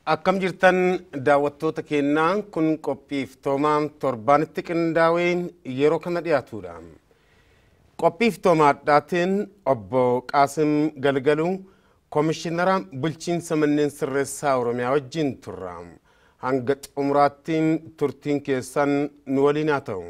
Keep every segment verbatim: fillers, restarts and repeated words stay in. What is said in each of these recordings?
Akkam jirtan daawwattoota keenyaa kun qophiif toomaan torbaanitti qindaa'een yeroo kana dhiyaatudha. Qophiif toomaadhaatiin obbo Qaasim Galgaluu Komishinara Bulchiinsa Manneen Sirreessaa Oromiyaa wajjin turra. Hanga xumuraattiin turtiin keessan nu waliin haa ta'u.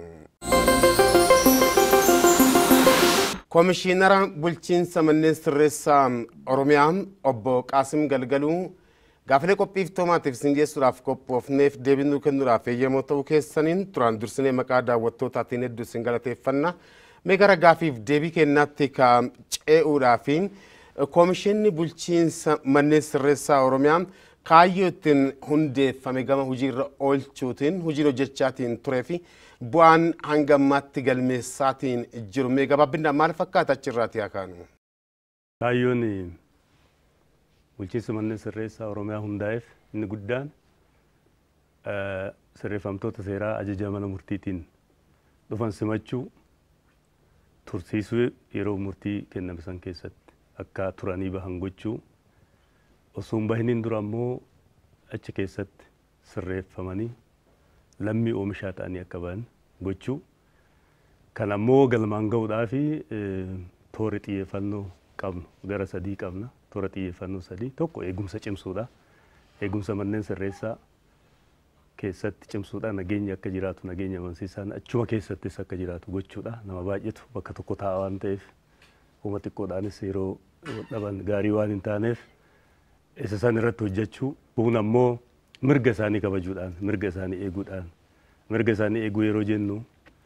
Komishinara Bulchiinsa Manneen Sirreessaa Oromiyaa obbo Qaasim Galgaluu Gaafilee qophiif toomaatiif singeessuudhaaf qophoofneef deebinuu kennuudhaaf eeyyamoo ta'uu keessaniin turaan dursinee maqaa daawwattootaatiin hedduu isin galateeffanna. Mee gara gaafiif deebii kennaatti ka ce'uudhaafi Komishinni Bulchiinsa Manneen Sirreessaa Oromiyaa kaayyoo ittiin hundeeffame gama hojiirra oolchuutiin hojii hojjechaatiin turee fi bu'aan hanga ammaatti galmeessaatiin jiru. Mee gabaabinaan maal fakkaata achirraati haa kaanu? Kaayyoon Bulchiinsa Manneen Sirreessaa Oromiyaa hundaa'eef inni guddaan sirreeffamtoota seeraa ajaja mana murtiitiin dhufan simachuu, tursiisuu yeroo murtii kenname san keessatti akka turanii bahan gochuu, osoo hin bahiniin dura ammoo achi keessatti sirreeffamanii lammii oomishaa ta'anii akka bahan gochuu. Kan ammoo galmaan ga'uudhaa fi toora xiyyeeffannoo qabnu gara sadii qabna. Toora xiyyeeffannoo sadii tokko eegumsa cimsuudha. Eegumsa manneen sirreessaa keessatti cimsuudha. Nageenya akka jiraatu, nageenya amansiisaan achuma keessattis akka jiraatu gochuudha. Nama baay'eetu bakka tokko taa'a waan ta'eef uuma xiqqoodhaanis yeroo dhaban gaarii waan hin taaneef isa san irratti hojjechuu. Kun ammoo mirga isaanii kabajuudhaan, mirga isaanii eeguudhaan, mirga isaanii eeguu yeroo jennu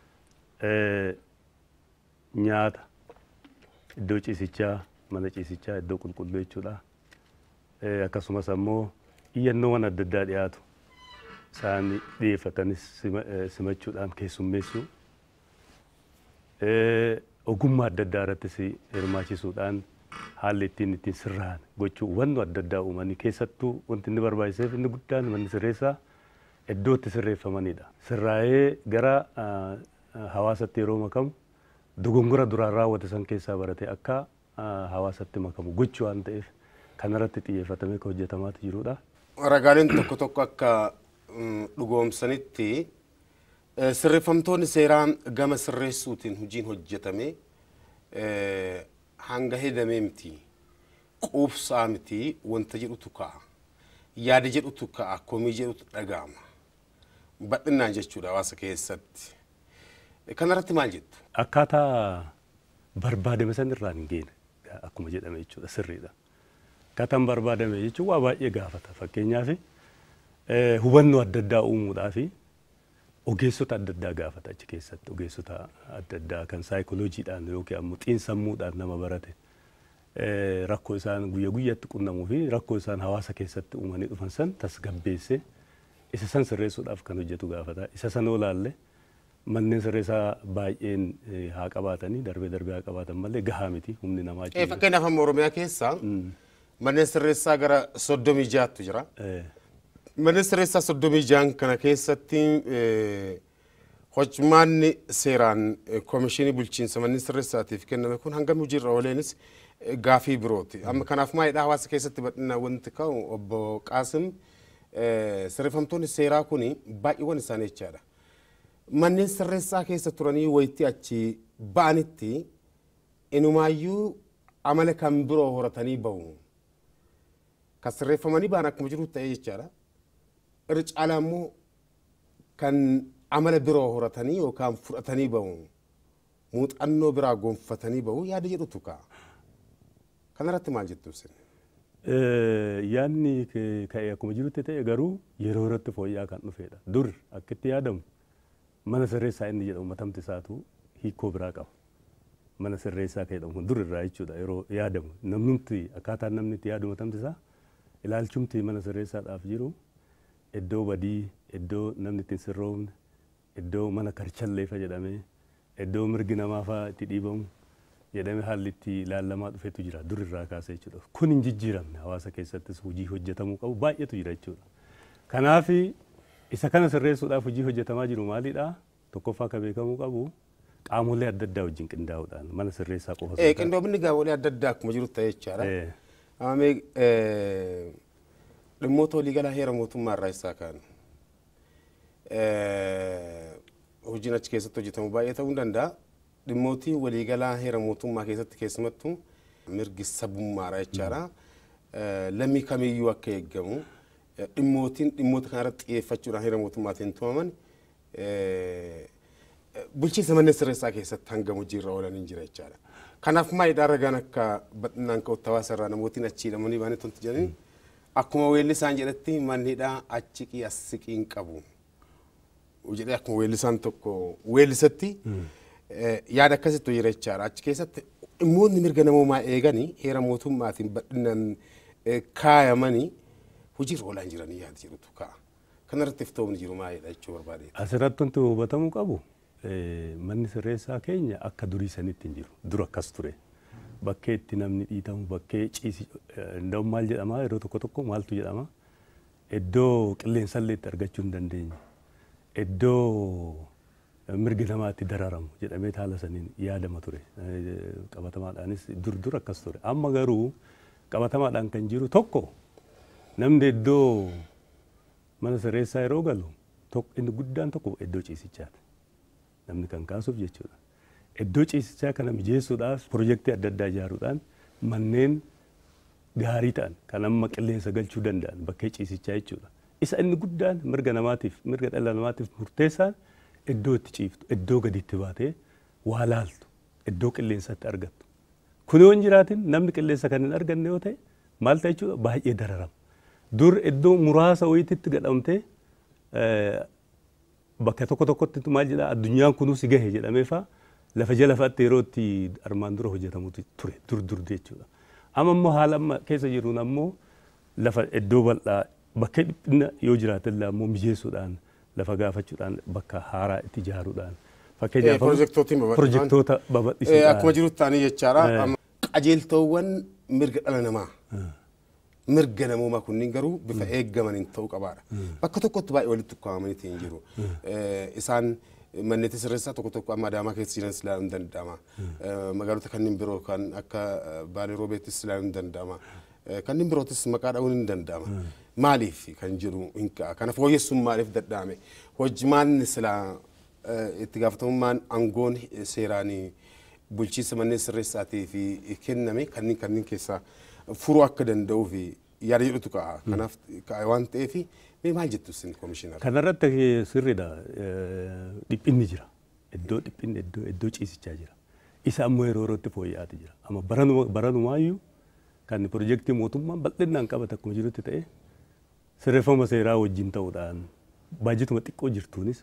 nyaata, iddoo ciisichaa, mana ciisichaa, iddoo qulqulluu jechuudha. Akkasumas ammoo iyyannoowwan adda addaa dhiyaatu isaan dhiyeeffatanis simachuudhaan keessummeessuu. Ogummaa adda addaa irrattis hirmaachisuudhaan haalli ittiin ittiin sirraan gochuu wanti adda addaa uumanii keessattuu wanti inni barbaachiseef inni guddaan manni sirreessaa iddoo itti sirreeffamanidha. Sirraa'ee gara hawaasatti yeroo makamu dogongora duraan raawwate san keessaa barate akka hawaasatti makamu gochuu waan ta'eef kan irratti xiyyeeffatamee kan hojjetamaatu jirudha. Ragaaleen tokko tokko akka dhugoomsanitti sirreeffamtoonni seeraa gama sirreessuutiin hojiin hojjetame hanga hedamee miti, quubsaa miti, wanta jedhutu ka'a, yaada jedhutu ka'a, komii jedhutu dhaga'ama. Bal'inaan jechuudha hawaasa keessatti. Kanarratti maal jettu? Akkaataa barbaadame san irraan hin geene. Akkuma jedhame jechuudha sirriidha. Akkaataan barbaadame jechuun waa baay'ee gaafata. Fakkeenyaaf hubannoo adda addaa uumuudhaa fi ogeessota adda addaa gaafata achi keessatti. Ogeessota adda addaa kan saayikolojiidhaan yookiin ammoo xiinsammuudhaan nama barate rakkoo isaan guyyaa guyyaatti qunnamuu fi rakkoo isaan hawaasa keessatti uumanii dhufan san tasgabbeessee isa san sirreessuudhaaf kan hojjetu gaafata. Isa san olaalle manneen sirreessaa baay'een haa qabaatanii darbee darbee haa qabaatan malee gahaa miti humni namaa jechuudha. Fakkeenyaaf amma Oromiyaa keessaa manneen sirreessaa gara soddomii jaattu jira. Manneen sirreessaa soddomii jaan kana keessatti hojmaanni seeraan Komishinii Bulchiinsa Manneen Sirreessaatiif kenname kun hangam hojiirra ooleenis gaafii birooti. Amma kanaaf maalidha hawaasa keessatti bal'inaan wanti ka'u obbo Qaasim sirreeffamtoonni seeraa kun baay'eewwan isaanii jechaadha. Manneen sirreessaa keessa turanii wayitti achi ba'anitti inumaayyuu amala kan biroo horatanii bahu. Kan sirreeffamanii ba'an akkuma jiru ta'ee jechaadha. Irra caalaa immoo kan amala biroo horatanii yookaan fudhatanii bahu. Muuxannoo biraa gonfatanii bahu yaada jedhutu ka'a. Kanarratti maal jettu isin? Yaadni ka'ee akkuma jirutti ta'e garuu yeroo irratti fooyya'aa kan dhufedha. Dur akka itti yaadamu mana sirreessaa inni jedhamu matamti isaatu hiikoo biraa qaba. Mana sirreessaa kan jedhamu kun dur irraa jechuudha yeroo yaadamu. Namnumti akkaataan namni itti yaadu matamti isaa ilaalchumti mana sirreessaadhaaf jiru iddoo badii, iddoo namni ittiin sirroomne, iddoo mana karchalleefa jedhamee, iddoo mirgi namaa fa'aa itti dhiibamu jedhamee haalli itti ilaalamaa dhufetu jira dur irraa kaasee jechuudha. Kun hin jijjiiramne hawaasa keessattis hojii hojjetamuu qabu baay'eetu jira jechuudha. Kanaaf isa kana sirreessuudhaaf hojii hojjetamaa jiru maalidha? Tokkoffaa akka beekamuu qabu qaamolee adda addaa wajjin qindaa'uudhaan mana sirreessaa qofa. Eh qindoomni qaamolee adda addaa akkuma jiru ta'e jechaadha. Amee dhimmoota waliigalaa heera mootummaa irraa isaa kaanu. Hojiin achi keessatti hojjetamu baay'ee ta'uu danda'a. Dhimmootii waliigalaa heera mootummaa keessatti keessumattuu mirgi sabummaadha jechaadha. Lammii kamiyyuu akka eeggamu dhimmootiin dhimmoota kanarratti xiyyeeffachuudhaan heera mootummaatiin tumaman bulchiinsa manneen sirreessaa keessatti hanga hojiirra oolan hin jira jechaadha. Kanaaf maayidhaa ragaan akka bal'inaan ka'utti hawaasa irraa namootiin achi hidhamanii baanii tonti jedhanii akkuma weellisaan jedhetti mannidhaa achi qii as siqii hin qabu. Jedhee akkuma weellisaan tokko weellisatti yaada akkasitti jira jechaadha. Achi keessatti dhimmoonni mirga namoomaa eeganii heera mootummaatiin bal'inaan kaayamanii hojiirra oolan jiranii yaada jedhutu ka'a. Kanarratti iftoomni jiru maayidha jechuu barbaade. Asirratti wanti hubatamuu qabu manni sirreessaa keenya akka durii sanitti hin jiru. Dur akkas ture. Bakkee itti namni dhiitamu bakkee ciisi nda'u maal jedhama yeroo tokko tokko maaltu jedhama. Iddoo qilleensallee itti argachuu hin dandeenye. Iddoo mirgi namaatti dararamu jedhamee haala saniin yaadama ture. Qabatamaadhaanis dur dur akkas ture. Amma garuu qabatamaadhaan kan jiru tokko namni iddoo mana sirreessaa yeroo galu inni guddaan tokko iddoo ciisichaati. Namni kan kaasuuf jechuudha. Iddoo ciisichaa kana mijeessuudhaaf piroojeektii adda addaa ijaaruudhaan manneen gaarii ta'an kan amma qilleensa galchuu danda'an bakkee ciisichaa jechuudha. Isa inni guddaan mirga namaatiif mirga dhala namaatiif murteessaan iddoo itti ciiftu iddoo gadi itti baatee waa laaltu iddoo qilleensatti argattu. Kun yoo hin jiraatin namni qilleensa kan hin arganne yoo ta'e maal ta'a jechuudha baay'ee dararama. Dur iddoo muraasa wayiitti gadhamtee bakka tokko tokkotti maal jedha addunyaan kunuu si gahe jedhamee faa lafa jala fa'aatti yeroo itti armaan dura hojjetamutu ture dur dur jechuudha. Amma immoo haala amma keessa jiruun ammoo lafa iddoo bal'aa bakka dhiphina yoo jiraatan ammoo mijeessuudhaan lafa gaafachuudhaan bakka haaraa itti ijaaruudhaan fakkeenyaaf piroojeektoota babal'isuudhaan akkuma jirutti ta'anii jechaadha. Qajeeltowwan mirga dhala namaa mirga namoomaa kunniin garuu bifa eeggamaniin ta'uu qabaadha. Bakka tokkotti baay'ee walitti qabamanii ta'in jiru. Isaan manneetti sirreessaa tokko tokko amma Adaamaa keessa jiranis ilaaluun ni danda'ama. Magaalota kanneen biroo kan akka Baalee Roobeettis ilaaluun ni danda'ama. Kanneen birootis maqaa dha'uun ni danda'ama. Maaliif kan jiru hin ka'a. Kana fooyyessuun maaliif dadhabame? Hojjimaan silaa itti gaafatamummaan aangoon seeraanii bulchiinsa manneen sirreessaatii fi kenname kanneen kanneen keessaa furuu akka danda'uu fi yaada jedhutu ka'a. Kanaaf waan ta'eef mee maal jettu isin komishinar? Kanarratti sirriidha. Dhiphinni jira. Iddoo dhiphinni iddoo iddoo ciisichaa jira. Isa ammoo yeroo yerootti fooyya'aati jira. Amma baranumaayyuu kan piroojeektii mootummaan bal'inaan qabate akkuma jirutti ta'e sirreeffama seeraa wajjin ta'uudhaan baajituma xiqqoo jirtuunis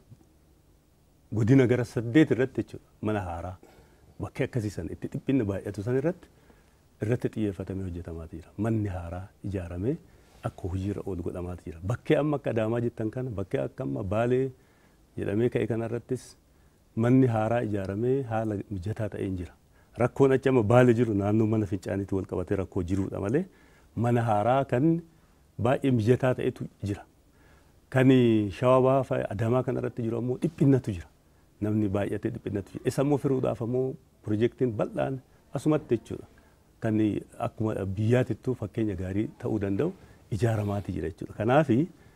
godina gara saddeet irratti jechuudha mana haaraa bakkee akkasiisan itti dhiphinni baay'atu san irratti irratti xiyyeeffatamee hojjetamaa jira. Manni haaraa ijaaramee akka hojiirra oolu godhamaa jira. Bakkee amma akka Adaamaa jettan kana bakkee akka amma Baalee jedhamee ka'e kanarrattis manni haaraa ijaaramee haala mijataa ta'een jira. Rakkoon achi amma Baalee jiru naannoo mana fincaaniitti wal qabatee rakkoo jiruudha malee mana haaraa kan baay'ee mijataa ta'etu jira. Kan Shawaa Bahaa Adaamaa kanarratti jiru ammoo dhiphinnatu jira. Namni baay'atee dhiphinnatu jira. Isa ammoo firuudhaaf ammoo piroojeektiin bal'aan asumatti jechuudha. Kan akkuma biyyaatittuu fakkeenya gaarii ta'uu danda'u ijaaramaati jira jechuudha. Kanaaf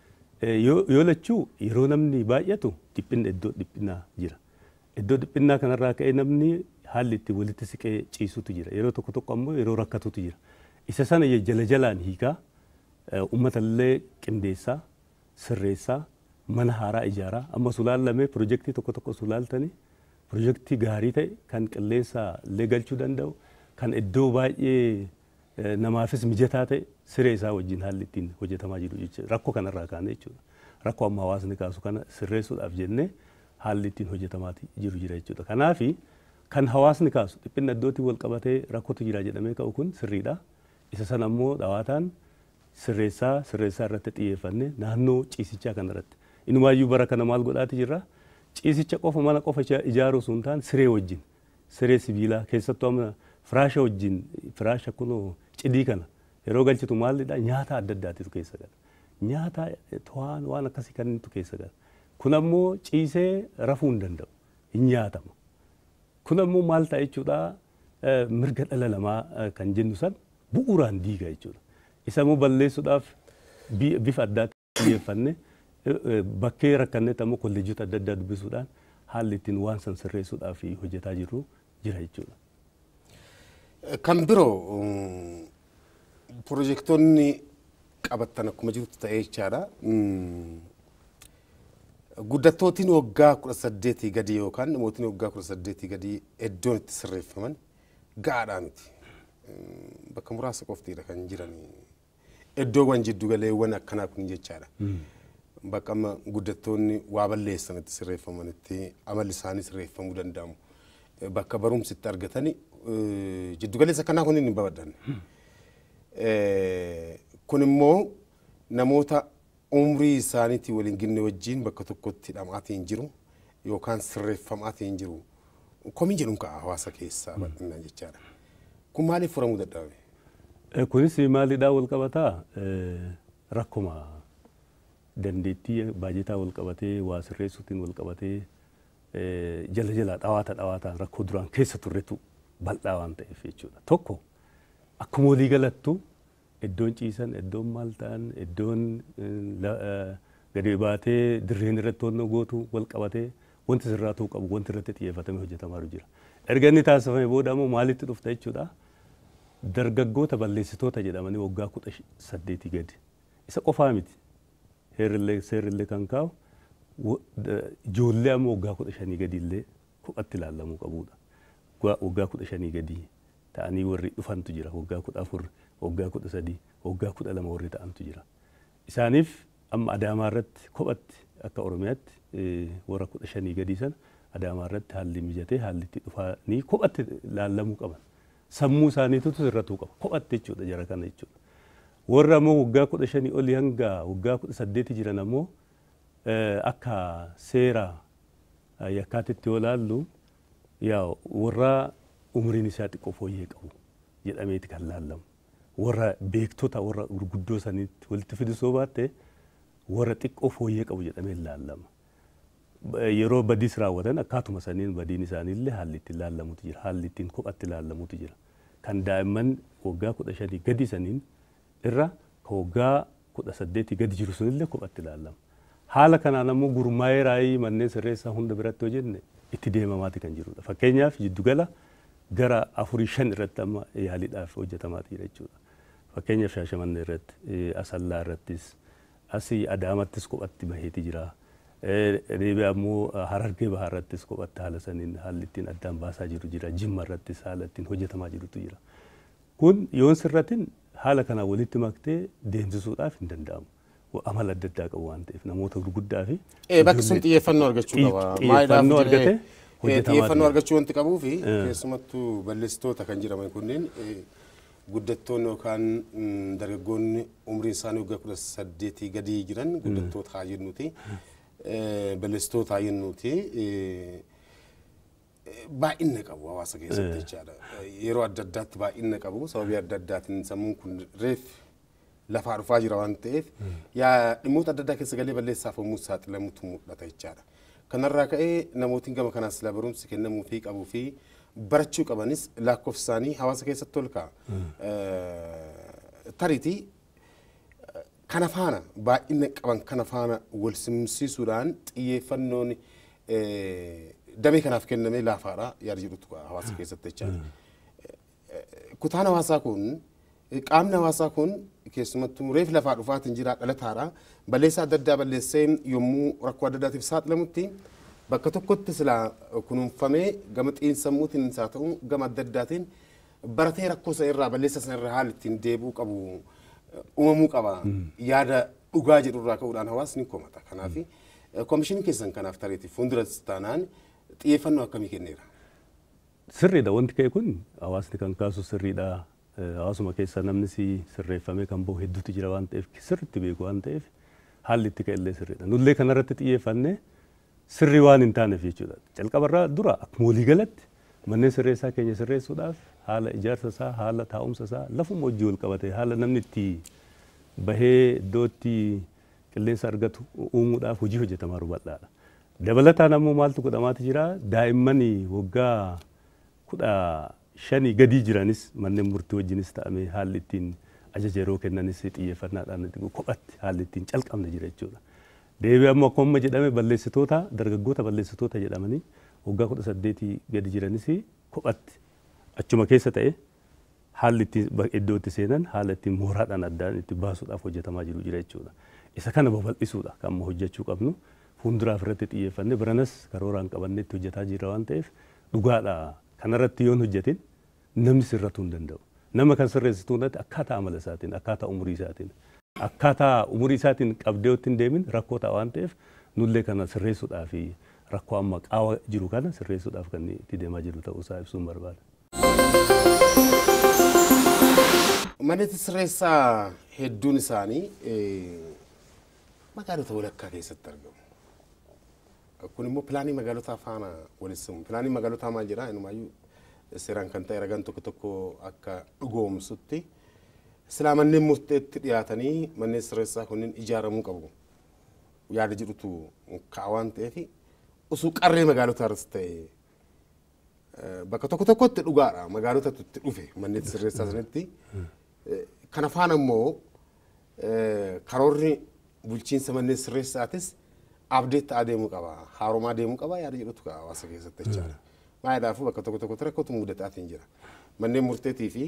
yoo lachuu yeroo namni baay'atu dhiphinna iddoo dhiphinnaa jira. Iddoo dhiphinnaa kanarraa ka'ee namni haalli itti walitti siqee ciisutu jira. Yeroo tokko tokko ammoo yeroo rakkatutu jira. Isa sana jala jalaan hiikaa uummatallee qindeessaa sirreessaa mana haaraa ijaaraa amma sulaallamee piroojeektii tokko tokko sulaaltanii piroojeektii gaarii ta'e kan qilleensa illee galchuu danda'u kan iddoo baay'ee namaafis mijataa ta'e siree isaa wajjin haalli ittiin hojjetamaa jiru jechuudha. Rakkoo kanarraa kaanee jechuudha. Rakkoo amma hawaasni kaasu kana sirreessuudhaaf jennee haalli ittiin hojjetamaa jiru jira jechuudha. Kanaaf kan hawaasni kaasu dhiphinna iddootti wal qabatee rakkootu jira jedhamee ka'u kun sirriidha. Isa sana ammoo dhawaataan sirreessaa sirreessaa irratti xiyyeeffannee naannoo ciisichaa kanarratti. Inumaayyuu bara kana maal godhaati jirra? Ciisicha qofa mana qofa ijaaruu sun ta'an siree wajjin siree sibiilaa keessattuu amma firaasha wajjin firaasha kunoo cidii kana yeroo galchitu maalidha nyaata adda addaatitu keessa gala. Nyaata to'aan waan akkasii kanneentu keessa gala. Kun ammoo ciisee rafuu hin danda'u. Hin nyaatama. Kun ammoo maal ta'a jechuudha mirga dhala namaa kan jennu san bu'uuraan diiga jechuudha. Isa immoo balleessuudhaaf bifa addaatti xiyyeeffanne bakkee rakkannetti ammoo kolleejjota adda addaa dubbisuudhaan haalli ittiin waan san sirreessuudhaaf hojjetaa jirru jira jechuudha. Kan biroo piroojektonni qabattan akkuma jirutti ta'ee jechaadha. Guddattootiin waggaa kudha saddeetii gadi yookaan namootni waggaa kudha saddeetii gadi iddoon itti sirreeffaman gaadhaa miti. Bakka muraasa qoftiidha kan jiran. Iddoowwan jiddu galeewwan akkanaa kun jechaadha. Bakka amma guddattoonni waa balleessan itti sirreeffamanitti amalli isaanii sirreeffamuu danda'amu. Bakka barumsi itti argatani jiddu galeessa akkanaa kun hin babal'anne. Kun immoo namoota umrii isaaniitii waliin ginne wajjin bakka tokkotti hidhamaatiin jiru yookaan sirreeffamaatiin jiru. Komii jedhuun ka'a hawaasa keessaa bal'inaan jechaadha. Kun maaliif furamuu dadhabe? Kunis maalidhaa wal qabataa rakkuma dandeettii baajetaa wal qabatee waa sirreessuutiin wal qabatee jala jala dhawaata dhawaataan rakkoo duraan keessa turretu bal'aa waan ta'eef jechuudha. Tokko akkuma walii galattu iddoon ciisan, iddoon maal ta'an, iddoon gadi baatee dirreen irratti wanna gootu wal qabatee wanti sirraatuu qabu wanti irratti xiyyeeffatamee hojjetamaa jiru. Erga inni taasifame booda immoo maalitti dhufta jechuudha. Dargaggoota balleessitoota jedhamanii waggaa kudha saddeetii gadi. Isa qofaa miti. Heerillee seerillee kan kaa'u ijoollee ammoo waggaa kudha shanii gadi illee kophatti ilaalamuu qabudha. Waggaa kudha shanii gadi ta'anii warri dhufantu jira. Waggaa kudha afur, waggaa kudha sadii, waggaa kudha lama warri ta'antu jira. Isaaniif amma Adaamaa irratti kophatti akka Oromiyaatti warra kudha shanii gadi sana Adaamaa irratti haalli mijatee haalli itti dhufanii kophatti ilaalamuu qaban. Sammuu isaaniitu sirratuu qaba. Kophatti jechuudha jara kana jechuudha. Warra ammoo waggaa kudha shanii olii hanga waggaa kudha saddeetii jiran ammoo akka seera yakkaatitti yoo ilaallu yaa warra umriin isaa xiqqoo fooyyee qabu jedhameeti kan laallamu. Warra beektota warra gurguddoo saniitti walitti fidisoo baatte warra xiqqoo fooyyee qabu jedhamee laallama. Yeroo badiis raawwatan akkaatuma saniin badiin isaaniillee haalli ittiin laallamutu jira. Haalli ittiin kophatti laallamutu jira. Kan daa'imman waggaa kudha shanii gadi saniin irra kan waggaa kudha saddeetii gadi jiru sunillee kophatti laallama. Haala kanaan ammoo gurmaa'ee raayii manneen sirreessaa hunda biratti yoo jenne itti deemamaati kan jirudha. Fakkeenyaaf jiddugala gara afurii shan irratti amma yaaliidhaaf hojjetamaati jira jechuudha. Fakkeenyaaf Shaashamannee irratti, Asallaa irrattis, asii Adaamattis kophatti baheeti jira. Deebi'ee ammoo Harargee Bahaa irrattis kophatti haala saniin haalli ittiin addaan baasaa jiru jira. Jimma irrattis haala ittiin hojjetamaa jirutu jira. Kun yoon sirratin haala kana walitti maktee deemsisuudhaaf hin danda'amu. Amala adda addaa qabu waan ta'eef namoota gurguddaa fi bakki sun xiyyeeffannoo argachuu qaba. Xiyyeeffannoo argate xiyyeeffannoo argachuu wanti qabuu fi keessumattuu balleessitoota kan jedhaman kunneen guddattoonni yookaan dargaggoonni umriin isaanii waggaa kudha saddeetii gadi jiran guddattoota haa jennuuti. Balleessitoota haa jennuuti. Baay'ina qabu hawaasa keessatti jechaadha. Yeroo adda addaatti baay'ina qabu sababii adda addaatiin sammuun kun reef lafaa dhufaa jira waan ta'eef yaa dhimmoota adda addaa keessa galee balleessaaf yommuu saaxilamutu mul'ata jechaadha. Kanarraa ka'ee namootni gama kanaas sila barumsi kennamuu fi qabuu fi barachuu qabanis lakkoofsa isaanii hawaasa keessatti ol ka'a. Tariitii kana faana baay'ina qaban kana faana wal simsiisuudhaan xiyyeeffannoon damee kanaaf kennamee laafaadha yaada jedhutu hawaasa keessatti jechaadha. Kutaan hawaasaa kun qaamni hawaasaa kun keessumattuu reef lafaa dhufaatiin jira dhalataadha. Balleessaa adda addaa balleesseen yommuu rakkoo adda addaatiif saaxilamutti bakka tokkotti silaa kunuunfamee gama xiinsammuutiin isaa ta'u gama adda addaatiin baratee rakkoo sana irraa balleessa sana irraa haala ittiin deebuu qabu uumamuu qaba. Yaada dhugaa jedhu irraa ka'uudhaan hawaasni komata. Kanaaf koomishiniin keessan kanaaf tareetii fuulduratti taanaan xiyyeeffannoo akkamii kenneera? Sirriidha wanti ka'e kun hawaasni kan kaasu sirriidha. Hawaasuma keessa namni si sirreeffamee kan bahu hedduutu jira waan ta'eef sirriitti beeku waan ta'eef haalli itti ka'ellee sirriidha. Nullee kanarratti xiyyeeffannee sirrii waan hin taaneef jechuudha. Calqabarraa dura akkuma walii galatti manneen sirreessaa keenya sirreessuudhaaf haala ijaarsa isaa, haala taa'umsa isaa lafuma hojii wal qabate haala namni itti bahee iddoo itti qilleensa argatu uumuudhaaf hojii hojjetamaa jiru bal'aadha. Dabalataan ammoo maaltu godhamaati jira daa'immanii waggaa kudha shanii gadi jiranis manneen murtii wajjinis ta'amee haalli ittiin ajaja yeroo kennanis xiyyeeffannaadhaan kophatti haalli ittiin calqabne jira jechuudha. Deebii amma akkuma jedhame balleessitoota dargaggoota balleessitoota jedhamanii waggaa kudha saddeetii gadi jiranis kophatti achuma keessa ta'e haalli ittiin iddoo itti seenan haala ittiin mooraadhaan addaan itti baasuudhaaf hojjetamaa jiru jira jechuudha. Isa kana babal'isuudha kan amma hojjechuu qabnu fuulduraaf irratti xiyyeeffanne biranas karooraan qabannee itti hojjetaa jira waan ta'eef dhugaadha kanarratti yoon hojjetin namni sirratuu hin danda'u. Nama kan sirreessituu irratti akkaataa amala isaatiin akkaataa umurii isaatiin akkaataa umurii isaatiin qabdee ittiin deemin rakkoo ta'a waan ta'eef nullee kana sirreessuudhaa fi rakkoo amma qaawa jiru kana sirreessuudhaaf kan itti deemaa jiru ta'uu isaa ibsuun barbaada. Manni sirreessaa hedduun isaanii magaalota walakkaa keessatti argamu. Kun immoo pilaanii magaalotaa faana waliin pilaanii magaalotaa maal jedhaa inumaayyuu seeraan kan ta'e ragaan tokko tokko akka dhugoomsutti silaa manneen murteetti dhiyaatanii manneen sirreessaa kunniin ijaaramuu qabu yaada jedhutu ka'a waan ta'eef osoo qarree magaalotaa irratti ta'e bakka tokko tokkotti dhugaadha magaalotatu itti dhufe manneen sirreessaa sanatti kana faana immoo karoorri bulchiinsa manneen sirreessaatis abdeetti adeemuu qaba haaromaa adeemuu qaba yaada jedhutu ka'a hawaasa keessatti jechaadha. Maayidhaafuu bakka tokko tokkotti rakkootu mudataatiin jira. Manneen murteetii fi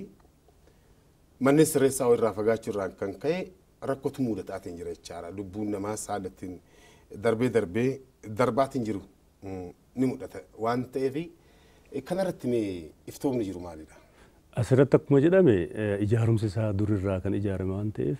manneen sirreessaa irraa fagaachuu irraan kan ka'e rakkootu mudataatiin jira jechaadha. Lubbuun namaa saalattiin darbee darbee darbaatiin jiru ni mudata waan ta'eef kanarratti mee iftoomni jiru maalidha? Asirratti akkuma jedhame ijaarumsi isaa durirraa kan ijaarame waan ta'eef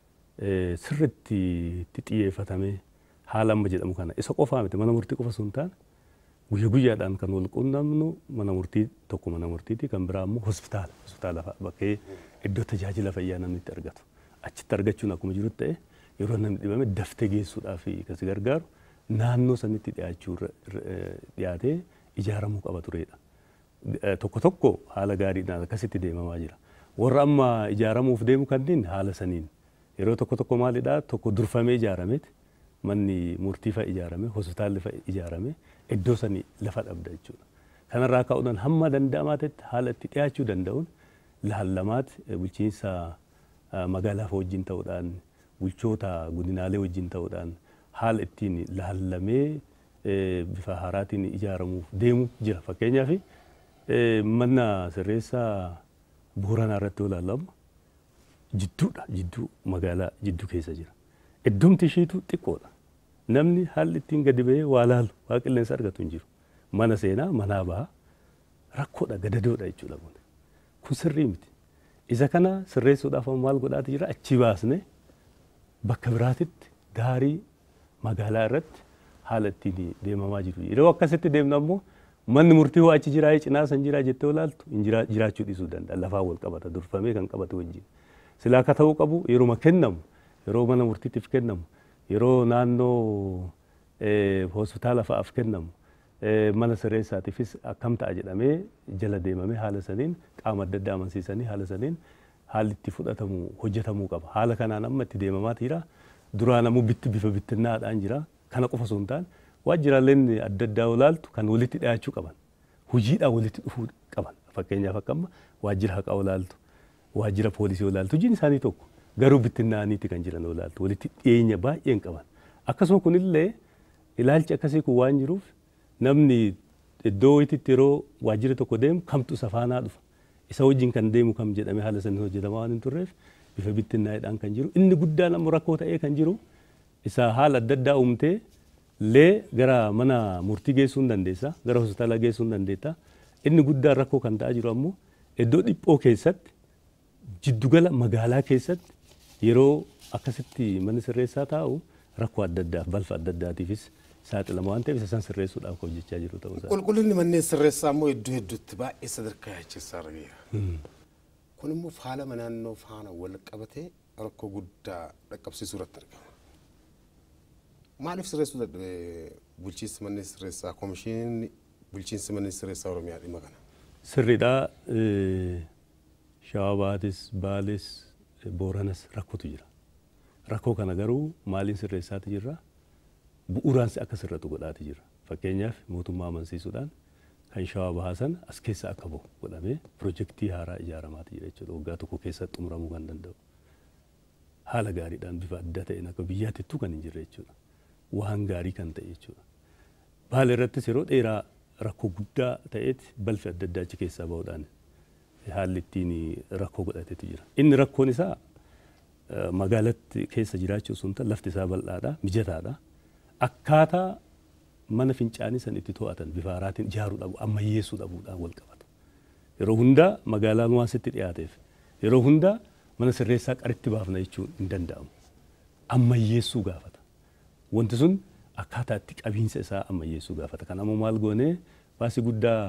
sirriitti itti xiyyeeffatamee haala amma jedhamu kana isa qofaa miti mana murtii qofa sun taane guyyaa guyyaadhaan kan wal quunnamnu mana murtii tokko mana murtiiti kan biraa immoo hospitaala hospitaala bakkee iddoo tajaajila fayyaa namni itti argatu achitti argachuun akkuma jirutti ta'e yeroo namni dhibame daftee geessuudhaaf kan si gargaaru naannoo sanitti dhiyaachuu dhiyaatee ijaaramuu qaba turedha. Tokko tokko haala gaariidhaan akkasitti deemamaa jira. Warra amma ijaaramuuf deemu kanneen haala saniin yeroo tokko tokko maalidha tokko durfamee ijaarameeti manni murtii fa'a ijaarame hospitaalli fa'a ijaarame iddoo sanii lafa dhabda jechuudha. Kanarraa ka'uudhaan hamma danda'amaa ta'etti haala itti dhiyaachuu danda'uun laallamaat bulchiinsa magaalaa wajjin ta'uudhaan bulchoota godinaalee wajjin ta'uudhaan haala ittiin laallamee bifa haaraatiin ijaaramuuf deemu jira. Fakkeenyaaf mana sirreessaa Booranaa irratti yoo ilaallamu jidduudha jidduu magaalaa jidduu keessa jira. Iddumti ishiitu xiqqoodha. Namni haalli ittiin gadi ba'ee waa laalu waa qilleensa argatu hin jiru. Mana seenaa manaa baha rakkoodha gadadoodha jechuudha kun. Kun sirrii miti. Isa kana sirreessuudhaaf maal godhaati jira achi baasne bakka biraatitti daarii magaalaa irratti haala ittiin deemamaa jiru. Yeroo akkasitti deemnu ammoo manni murtii hoo achi jiraa cinaa san jiraa jettee olaaltu jiraachuu dhiisuu danda'a. Lafaa wal qabata durfamee kan qabatu wajjin. Silaa akka ta'uu qabu yeroo kennamu yeroo mana murtiitiif kennamu yeroo naannoo hospitaala fa'aaf kennamu mana sirreessaatiifis akkam ta'a jedhamee jala deemamee haala saniin qaama adda addaa amansiisanii haala saniin haalli itti fudhatamu hojjetamuu qaba. Haala kanaan amma itti deemamaa jira. Duraan ammoo bitti bifa bittinnaadhaan jira. Kana qofa osoo hin taane waajjiraaleen adda addaa olaaltu kan walitti dhiyaachuu qaban. Hojiidhaan walitti dhufuu qaban. Fakkeenyaaf akka amma waajjira haqaa olaaltu waajjira poolisii olaaltu hojiin isaanii tokko. Garuu bittinnaaniitti kan jiran olaaltu walitti dhiyeenya baay'een qaban. Akkasuma kunillee ilaalchi akkasii kun waan jiruuf namni iddoo wayiitti yeroo waajjira tokko deemu kamtu isa faanaa dhufa. Isa wajjin kan deemu kam jedhamee haala saniin hojjetamaa waan hin turreef bifa bittinnaa'eedhaan kan jiru. Inni guddaan ammoo rakkoo ta'ee kan jiru isa haala adda addaa uumtee lee gara mana murtii geessuu hin dandeessa gara hospitaalaa geessuu hin dandeetta. Inni guddaan rakkoo kan ta'aa jiru ammoo iddoo dhiphoo keessatti jiddugala magaalaa keessatti yeroo akkasitti manni sirreessaa taa'u rakkoo adda addaa balfa adda addaatiifis saaxilama waan ta'eef isa san sirreessuudhaaf hojjechaa jiru ta'uu isaa. Qulqullinni manneen sirreessaa immoo iddoo hedduutti baay'ee sadarkaa yaachisaa argeera. Kun immoo faalama naannoo faana wal qabatee rakkoo guddaa dhaqqabsiisuu irratti argama. Maaliif sirreessuu dadhabee bulchiinsi manneen sirreessaa komishinii bulchiinsi manneen sirreessaa Oromiyaa dhimma kana? Sirriidhaa Shawabaatis Baales Booranas rakkootu jira. Rakkoo kana garuu maaliin sirreessaati jirra? Bu'uuraan akka sirratu godhaati jira. Fakkeenyaaf mootummaa amansiisuudhaan kan Shawaa Bahasan as keessa akka bahu godhamee piroojeektii haaraa ijaaramaati jira jechuudha. Waggaa tokko keessatti xumuramuu kan danda'u. haala gaariidhaan bifa adda ta'een akka biyyaatittuu kan hin jirre jechuudha. Waan gaarii kan ta'e jechuudha. Baala irrattis yeroo dheeraa rakkoo guddaa ta'eeti balfi adda addaa achi keessaa bahuudhaan haalli ittiin rakkoo godhateetu jira. Inni rakkoon isaa magaalatti keessa jiraachuu sun ta'e lafti isaa bal'aadha, mijataadha. Akkaataa mana fincaanii san itti to'atan bifa haaraatiin ijaaruu dhabu, ammayyeessuu dhabuudhaan wal qabata. Yeroo hundaa magaalaan waan sitti dhiyaateef yeroo hundaa mana sirreessaa qaritti baafna jechuun hin danda'amu. Ammayyeessuu gaafata. Wanti sun akkaataa itti qabiinsa isaa ammayyeessuu gaafata. Kan ammoo maal goonee baasii guddaa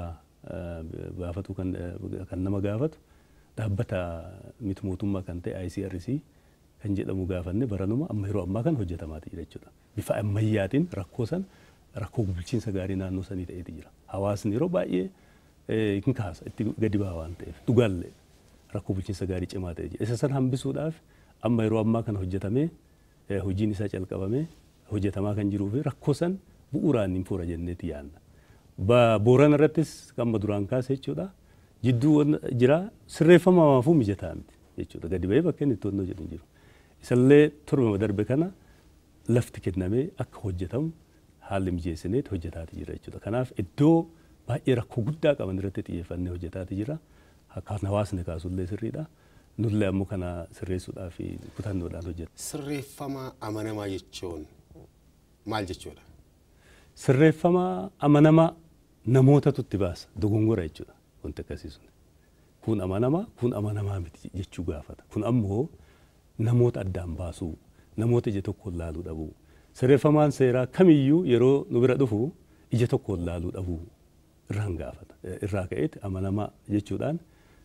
gaafatu kan nama gaafatu dhaabbata miti mootummaa kan ta'e I C R C kan jedhamu gaafanne baranuma amma yeroo ammaa kan hojjetamaa jira jechuudha. Bifa ammayyaatiin rakkoo san rakkoo bulchiinsa gaarii naannoo sanii ta'eeti jira. Hawaasni yeroo baay'ee hin kaasa itti gadi baa waan ta'eef dhugaallee rakkoo bulchiinsa gaarii cimaa ta'e jira. Isa san hambisuudhaaf amma yeroo ammaa kan hojjetamee hojiin isaa calqabamee hojjetamaa kan jiruu fi rakkoo san bu'uuraan hin fuura jenneeti yaadna. Boorana irrattis kan duraan kaase jechuudha. Jidduu jira sirreeffamaafuu mijataa miti jechuudha. Gadi ba'ee bakka inni itti hojii jedhu jiru. Isallee torba darbe kana lafti kennamee akka hojjetamu haalli mijeessineet hojjetaati jira jechuudha. Kanaaf iddoo baay'ee rakkoo guddaa qaban irratti xiyyeeffannee hojjetaati jira. Akka hawaasni kaasullee sirriidha. Nullee ammoo kana sirreessuudhaaf kutannoodhaan hojjeta. Sirreeffama amanamaa jechuun maal jechuudha? Sirreeffama amanamaa namootatu itti baasa dogongora jechuudha. Wanti akkasii sun. Kun amanamaa kun amanamaa miti jechuu gaafata. Kun ammoo namoota addaan baasuu, namoota ija tokkoon laaluu dhabuu. Sirreeffamaan seeraa kamiyyuu yeroo nu bira dhufu ija tokkoon laaluu dhabuu irraan gaafata. Irraa ka'eeti amanamaa jechuudhaan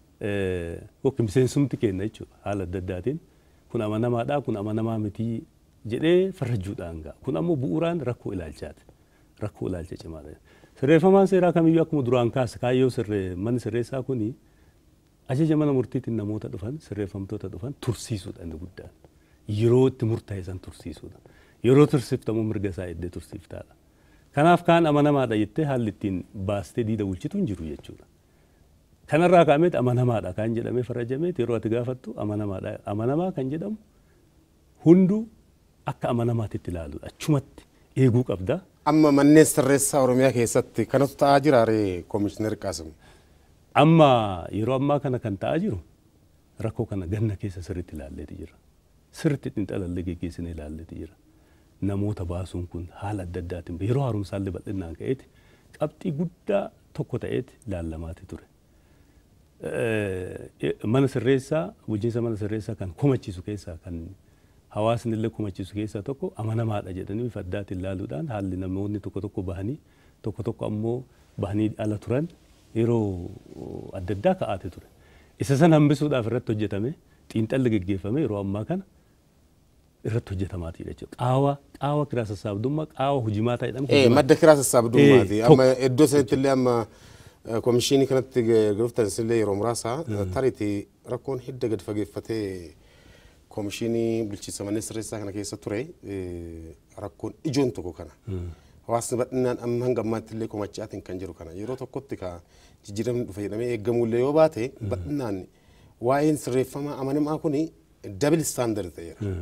yookiin miseensumti kenna jechuudha. Haala adda addaatiin kun amanamaadhaa kun amanamaa miti jedhee farrajuudhaan ga'a. Kun ammoo bu'uuraan rakkoo ilaalchaati. Rakkoo ilaalcha cimaa ta'e. Sirreeffamaan seeraa kamiyyuu akkuma duraan kaasa kaayyoo sirree manni sirreessaa kuni ajaja mana murtiitiin namoota dhufan sirreeffamtoota dhufan tursiisuudha inni guddaan. Yeroo itti murtaa'e san tursiisuudha. Yeroo tursiiftamu mirga isaa eddee tursiiftaadha. Kanaaf kaan amanamaadha jettee haalli ittiin baastee diida bulchitu hin jiru jechuudha. Kanarraa ka'ameet amanamaadha kan jedhamee farrajameet yeroo ati gaafattu amanamaadha. Amanamaa kan jedhamu hunduu akka amanamaatitti ilaaluudha. Achumatti eeguu qabda. Amma manneen sirreessaa Oromiyaa keessatti kanatu ta'aa jira ree Koomishinar Qaasim. Amma yeroo ammaa kana kan ta'aa jiru rakkoo kana ganna keessa sirriitti ilaalleeti jira. Sirriitti xiinxalallee geggeessinee ilaalleeti jira. Namoota baasuun kun haala adda addaatiin yeroo haaromsaallee bal'inaan ka'eeti qabxii guddaa tokko ta'eeti ilaallamaati ture. Mana sirreessaa bulchiinsa mana sirreessaa kan komachiisu keessaa kan hawaasni illee komachiisu keessaa tokko amanamaadha jedhanii bifa addaatiin ilaaluudhaan haalli namoonni tokko tokko bahanii tokko tokko ammoo bahanii ala turan yeroo adda addaa ka'aate ture. Isa san hambisuudhaaf irratti hojjetame xiinxalli geggeeffame yeroo ammaa kana irratti hojjetamaati jechuudha. Qaawa qaawa kiraa sassaabdummaa qaawa hujimaataa jedhamu. Eh madda kiraa sassaabdummaati. Amma iddoo sanatti illee amma koomishinii kanatti guruftan illee yeroo muraasa tariitii rakkoon hidda gad fageeffatee koomishinii bulchiinsa manneen sirreessaa kana keessa ture rakkoon ijoon tokko kana. Hawaasni bal'inaan amma hanga ammaatti illee komachaatiin kan jiru kana yeroo tokkotti ka jijjiiramni dhufe jedhamee eegamuu illee yoo baate bal'inaan waa'een sirreeffama amanamaa kuni dabil istaandard ta'eera.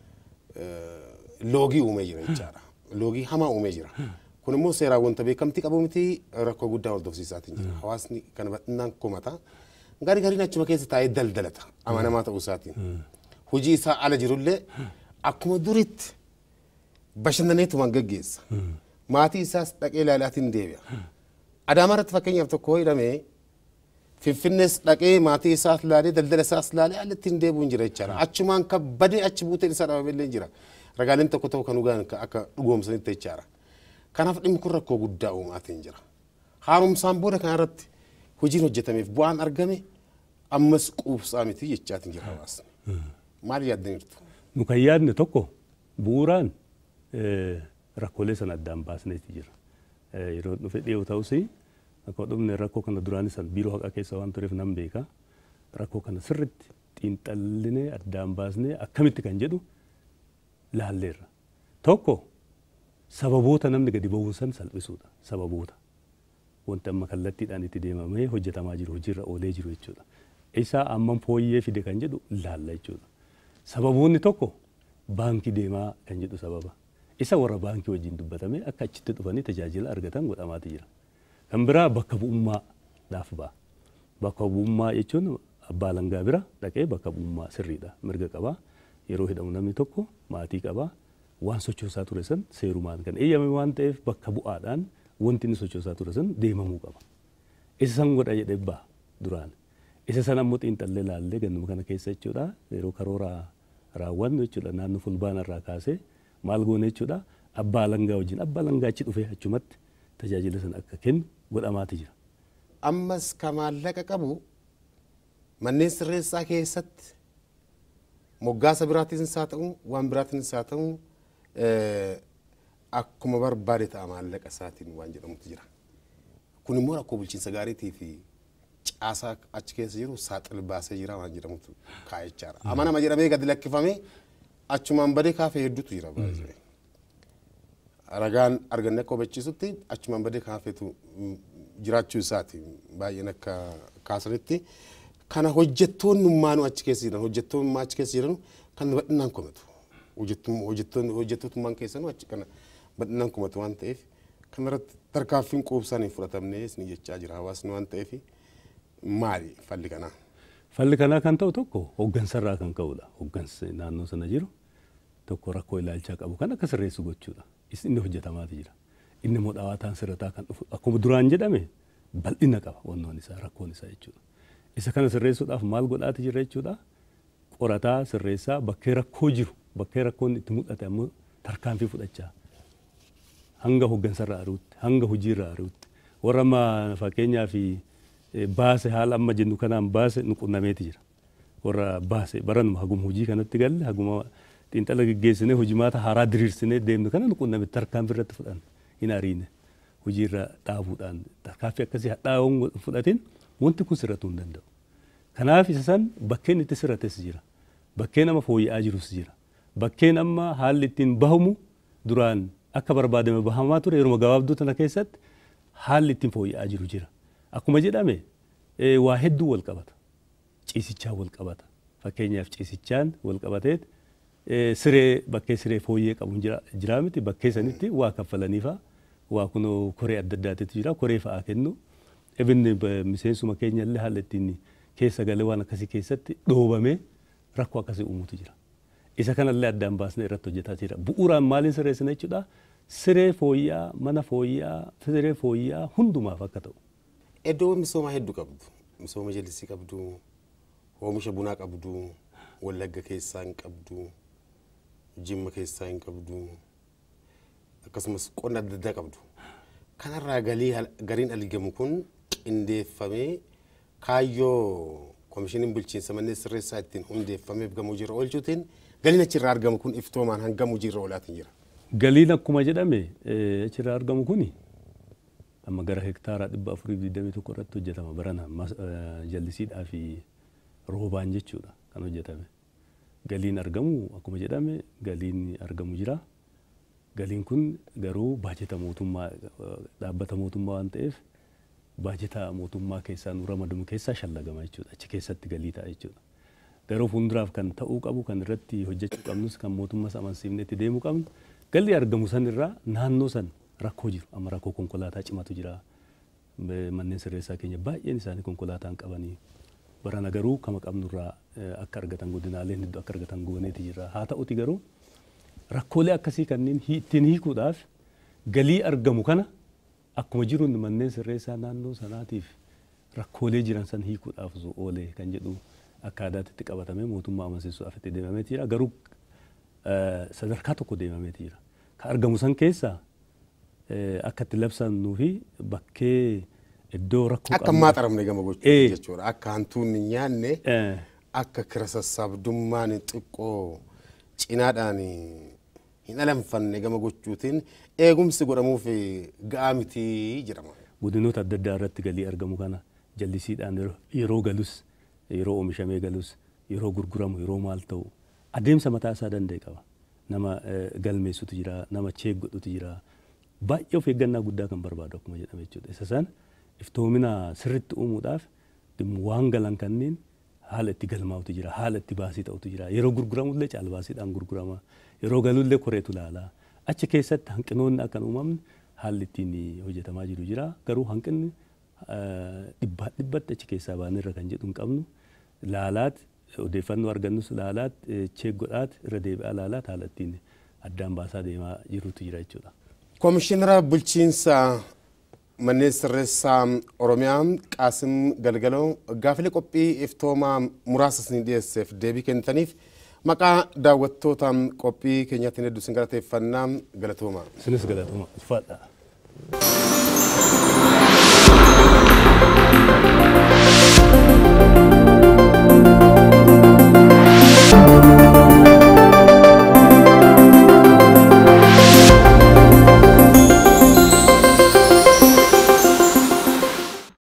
Loogii uumee jira jechaadha. Loogii hamaa uumee jira. Kun immoo seeraa wanta beekamtii qabu miti rakkoo guddaa hordofsiisaatiin jira. Hawaasni kana bal'inaan komata. Gaarii gaariin achuma keessa taa'ee daldalata amanamaa ta'uu isaatiin. Hojii isaa ala jirullee akkuma duritti bashannaneetuma gaggeessa. Maatii isaas dhaqee ilaalaatiin deebi'a. Adaamaa irratti fakkeenyaaf tokko hidhamee Finfinnees dhaqee maatii isaas ilaalee daldala isaas ilaalee ala ittiin deebi'uun jira jechaadha. Achumaan kan badee achi buuteen isaa dhabameellee jira. Ragaaleen tokko tokko kan dhugaan akka dhugoomsanitti jechaadha. Kanaaf dhimmi kun rakkoo guddaa uumaatiin jira. Haaromsaan booda kanarratti hojiin hojjetameef bu'aan argame ammas quubsaa miti jechaatiin jira hawaasni. Maal yaaddaniirtu? Nu kan yaadne tokko bu'uuraan rakkoolee sana addaan baasneeti jira. Yeroo dhufe dhiyoo ta'us akka dhumne rakkoo kana duraan san biiroo haqaa keessa waan tureef nan beeka. Rakkoo kana sirriitti xiinxallinee addaan baasnee akkamitti kan jedhu laalleerra. Tokko sababoota namni gadi ba'uun san salphisuudha. Sababoota. Wanti amma kallattiidhaan itti deemamee hojjetamaa jiru hojiirra oolee jiru jechuudha. Isa amman fooyyee fide kan jedhu laalla jechuudha. Sababoonni tokko baankii deemaa kan jedhu sababa. Isa warra baankii wajjin dubbatame akka achitti dhufanii tajaajila argatan godhamaati jira. Kan biraa bakka bu'ummaadhaaf ba'a. Bakka bu'ummaa jechuun abbaa langaa bira dhaqee bakka bu'ummaa sirriidha. Mirga qabaa. Yeroo hidhamu namni tokko maatii qabaa. Waan sochoosaa ture san seerumaan kan eeyyame waan ta'eef bakka bu'aadhaan wanti inni sochoosaa ture san deemamuu qaba. Isa san godha jedhee ba'a duraan. Isa san ammoo xiinxallee laallee gannuma kana keessa jechuudha. Yeroo karoora raawwannu jechuudha naannoo fulbaana irraa kaasee maal goone jechuudha. Abbaa langaa wajjin abbaa langaa achi dhufee achumatti tajaajila san akka kennu godhamaati jira. Ammas ka maallaqa qabu manneen sirreessaa keessatti moggaasa biraatiinis haa ta'u waan biraatiinis haa ta'u akkuma barbaade ta'a maallaqa isaatiin waan jedhamutu jira. Kun immoo rakkoo bulchiinsa gaariitii fi caasaa achi keessa jiru saaxil baasee jira waan jedhamutu kaa'ichaadha. Amanama jedhamee gadi lakkifamee achumaan badee kaafee hedduutu jira. Ragaan arganne akka hubachiisutti achumaan badee kaafeetu jiraachuu isaati baay'een akka kaasanitti. Kana hojjettoonnummaanuu achi keessa jiran hojjettoonnummaa achi keessa jiran kan badhinaan komatu. Hojjettootummaan keessanuu achi kana badhinaan komatu waan ta'eef kanarratti tarkaanfiin quubsaan hin fudhatamne isin jechaa jira hawaasni waan ta'eef maali falli kanaa? Falli kanaa kan ta'u tokko hooggansarraa kan ka'udha. Hooggansi naannoo sana jiru tokko rakkoo ilaalchaa qabu kan akka sirreessu gochuudha. Inni hojjetamaati jira. Inni immoo dhawaataan sirrataa kan dhufu akkuma duraan jedhame bal'ina qaba wannoon isaa rakkoon isaa jechuudha. Isa kana sirreessuudhaaf maal godhaati jira jechuudha. Qorataa sirreessaa bakkee rakkoo jiru bakkee rakkoon itti mul'ate ammoo tarkaanfii fudhachaa hanga hooggansarraa ari'utti hanga hojiirraa ari'utti warra amma fakkeenyaa fi baase haala amma jennu kanaan baase nu qunnameeti jira. Warra baase baranuma haguma hojii kanatti galle haguma xiinxala geggeessinee hojimaata haaraa diriirsinee deemnu kana nu qunname tarkaanfii irratti fudhan hin ariine hojiirra dhaabuudhaan tarkaanfii akkasii hadhaa'uun fudhatiin wanti kun sirratuu hin danda'u. Kanaaf isa san bakkeen itti sirrates jira. Bakkeen amma fooyya'aa jirus jira. Bakkeen amma haalli ittiin bahamu duraan akka barbaadame bahamaa ture yeroo gabaabduu tana keessatti haalli ittiin fooyya'aa jiru jira. Akkuma jedhame waa hedduu wal qabata. Ciisichaan wal qabata. Fakkeenyaaf ciisichaan wal qabateet siree bakkee siree fooyyee qabu jira miti bakkee sanitti waa kaffalaniifa waa kunoo koree adda addaatitu jira koree fa'aa kennu. Ebinni miseensuma keenya illee haala ittiin keessa galee waan akkasii keessatti dhoobamee rakkoo akkasii uumutu jira. Isa kanallee addaan baasnee irratti hojjetaa jira. Bu'uuraan maaliin sirreessina jechuudha? Siree fooyya'aa, mana fooyya'aa, siree fooyya'aa hundumaaf akka ta'u. Iddoo misooma hedduu qabdu. Misooma jallisii qabdu, oomisha bunaa qabdu, Wallagga keessaa hin qabdu, Jimma keessaa hin qabdu, akkasumas qonna adda addaa qabdu. Kanarraa galii gariin argamu kun qindeeffamee kaayyoo komishiniin bulchiinsa manneen sirreessaa ittiin hundeeffameef gamuu jirra oolchuutiin galiin achirraa argamu kun iftoomaan hangamuu jirra oolaatiin jira. Galiin akkuma jedhame achirraa argamu kuni amma gara hektaaraa dhibba afurii digdamii tokko irratti hojjetama barana jallisiidhaa fi roobaan jechuudha kan hojjetame. Galiin argamu akkuma jedhame galiin argamu jira. Galiin kun garuu baajeta mootummaa dhaabbata mootummaa waan ta'eef baajeta mootummaa keessaa nu ramadamu keessaa shallagama jechuudha. Achi keessatti galii ta'a jechuudha. Garuu fuulduraaf kan ta'uu qabu kan irratti hojjechuu qabnus kan mootummaa amansiifnetti deemuu qabnu galii argamu san irraa naannoo san rakkoo jiru. Amma rakkoo konkolaataa cimatu jira. Manneen sirreessaa keenya baay'een isaanii konkolaataan qabanii barana garuu kama qabnurraa akka argatan godinaaleen hedduu akka argatan gooneeti jira. Haa ta'uti garuu rakkoolee akkasii kanneen ittiin hiikuudhaaf galii argamu kana akkuma jiruun manneen sirreessaa naannoo sanaatiif rakkoolee jiran san hiikuudhaaf oolee kan jedhu akka aadaatti qabatamee mootummaa amansiisuudhaaf itti deemamee jira. Garuu sadarkaa tokko deemamee jira. Kan argamu san keessaa akka itti labsannuu fi bakkee iddoo rakkoo akka maaxaramne gama gochuu jechuudha. Akka hantuun hin nyaanne akka kira sassaabdummaan xiqqoo cinaadhaan hin alanfanne gama gochuutiin eegumsi godhamuuf ga'aa miti jedhama. Godinoota adda addaa irratti galii argamu kana jallisiidhaan yeroo galus yeroo oomishamee galus yeroo gurguramu yeroo maal ta'u adeemsa mataa isaa danda'e qaba. Nama galmeessutu jira, nama cheek godhutu jira. Baay'ee of eeggannaa guddaa kan barbaadu akkuma jedhame jechuudha. Isa san iftoomina sirriitti uumuudhaaf waan galan kanneen haala itti galmaa'utu jira, haala itti baasii ta'utu jira. Yeroo gurguramullee caalbaasiidhaan gurgurama. Yeroo galullee koreetu ilaala. Achi keessatti hanqinoonni akkan uumamne haalli ittiin hojjetamaa jiru jira. Garuu hanqinni dhibbaa dhibbatti achi keessaa baanirra kan jedhu hin qabnu. Laalaat odeeffannoo argannus laalaat cheeggodhaat irra deebi'aa laalaat haala ittiin addaan baasaa deemaa jirutu jira jechuudha. Komishinara bulchiinsa manneen sirreessaa Oromiyaa Qaasim Galgaloo gaafilee qophii iftoomaa muraasa isin dhiyeesseef deebii kennitaniif maqaa daawwattoota qophii keenyaatiin hedduu isin galateeffannaa galatooma. Isinis galatooma. Ulfaadha.